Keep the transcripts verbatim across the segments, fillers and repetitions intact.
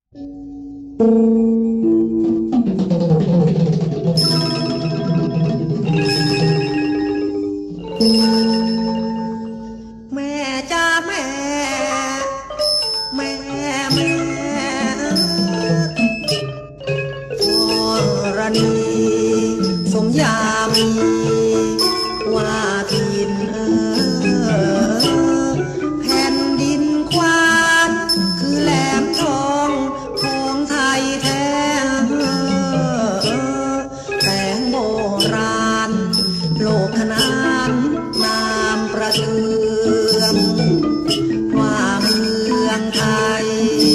แม่จ้าแม่แม่แม่ธรณีสมยามีว่าทินเออแผ่นดินควานคือแหลมทองของไทยแท้แต่งโบราณโลกขนานนามประเทืองว่าเมืองไทย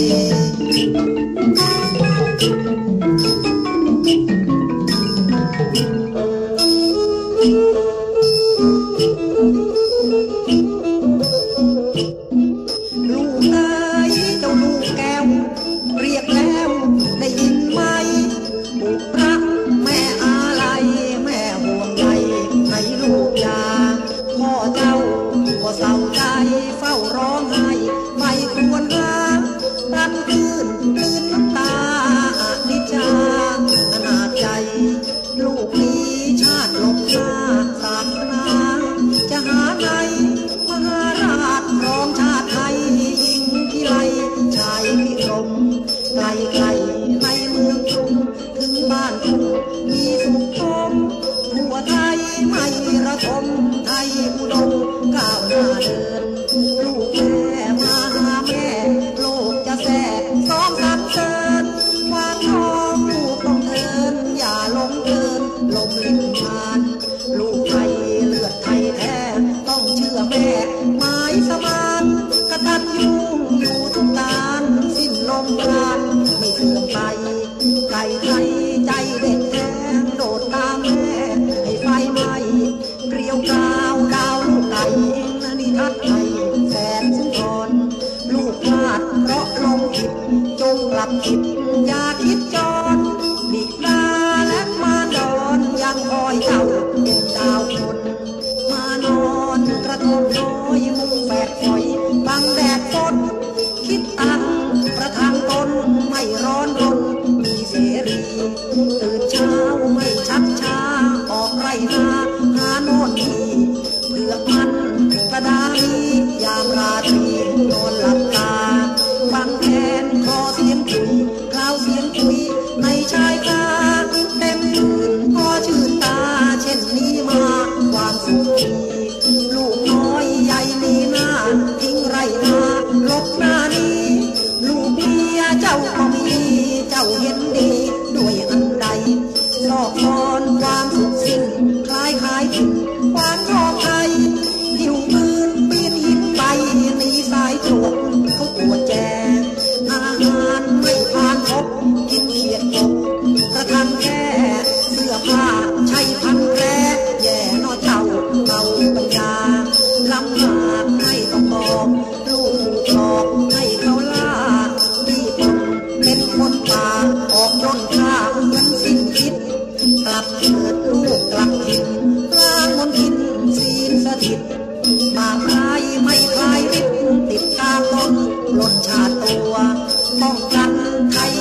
ลูกเอ๋ยเจ้าลูกแก้วเรียกแล้วได้ยินไหมบุกรักแม่อะไรแม่ห่วงใยให้ลูกยาพ่อเจ้าก็เศร้าใจเฝ้าร้องไห้ไม่ควรหารันคืนคืนน้ำตาดิจาอนาจใจลูกนี้ชาติหลบหน้าศาสนาจะหาไหนมหาราชรองชาติไทยยิ่งที่ไรชายพิรมไกลไกลในเมืองกรุงถึงบ้านทุ่งมีสุขชมทั่วไทยไม่ระทมไทยอุดมก้าวหน้าเดินลูกแม่มาหาแม่โลกจะแสบซ้อมสรรเสริญความทองลูกต้องเทินอย่าลงเกินลมลิ้นทานลูกไทยเลือดไทยแท้ต้องเชื่อแม่หมายสมานกตัญญูอยู่ทุกการสิ้นลมปราณไม่เสื่อมไปไก่ไทยใจเด็ดแท้โดดตามแม่ให้ไฟไหม้เกลียวกราวดาวลูกไก่นิทัศน์ไทยแสนสุนทรลูกพลาดเพราะลงผิดจงกลับคิดอย่าคิดจรบิดาและมารดอนยังคอยเจ้าเป็นดาวคนมานอนกระทบน้อยมุงแบกฝอยบังแดดฝนคิดตังประทังตนไม่ร้อนรนมีเสรีตื่นเช้าไม่ชักช้าออกไรนาหาโน่นนี่เลือกมันกระดาลียามราตรีนอนหลับตาฟังแทนคอเสียงคุยคราวเสียงคุยในชายคาเต็มตื่นพอชื่นตาเช่นนี้มาความสุขมีลูกน้อยใหญ่ลีหน้าทิ้งไรนาลบหน้านี้ลูกเมียเจ้าก็มีเจ้าเห็นดีด้วยอันใดสอกคอนความสุขสิ้นคล้ายคล้ายถึงความทองไทยหิวปืนปีนหินไปหนีสายตรวจเขาตรวจแจงอาหารไม่ผ่านพบกินเขียดกบกระทั่งแค่เสื้อผ้าใช้พันแผลแย่นอเจ้าเอาปัญญาลำบากไม่ต้องบอกลูกหลอกให้เขาล่าดีคนเป็นคนป่าออกร่นข้าเหมือนสิ้นคิดกลับเกิดลูกกลับถิ่นล้างมนทินศีลสถิตบาปร้ายไม่คลายฤทธิ์ติดตามตนหล่นชาติตัวป้องกันไทย